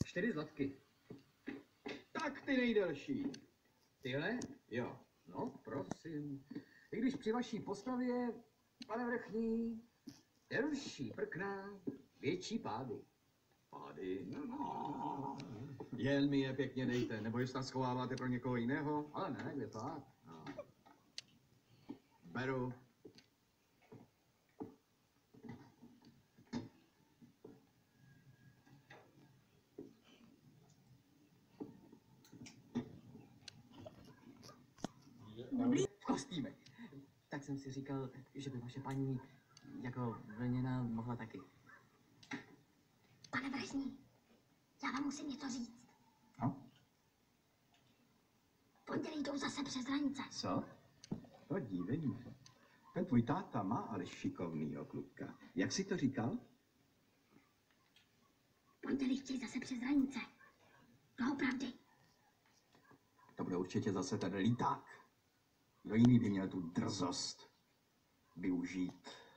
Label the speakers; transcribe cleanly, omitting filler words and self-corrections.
Speaker 1: 4 zlatky.
Speaker 2: Tak ty nejdelší.
Speaker 1: Tyhle?
Speaker 2: Jo.
Speaker 1: No, prosím. I když při vaší postavě, pane vrchní, delší prkna, větší pády.
Speaker 2: Pády. No. Jen mi je pěkně dejte, nebo jestli schováváte pro někoho jiného.
Speaker 1: Ale ne, kde pád.
Speaker 2: No. Beru.
Speaker 1: Dobrý. V kostýmech. Tak jsem si říkal, že by vaše paní jako vlněna mohla taky.
Speaker 3: Pane vrchní, já vám musím něco říct.
Speaker 2: No?
Speaker 3: V pondělí jdou zase přes hranice.
Speaker 2: Co? To dívej se. Ten tvůj táta má ale šikovnýho kluka. Jak jsi to říkal?
Speaker 3: V pondělí chtějí zase přes hranice. Doopravdy.
Speaker 2: To bude určitě zase ten líták. Kdo jiný by měl tu drzost využít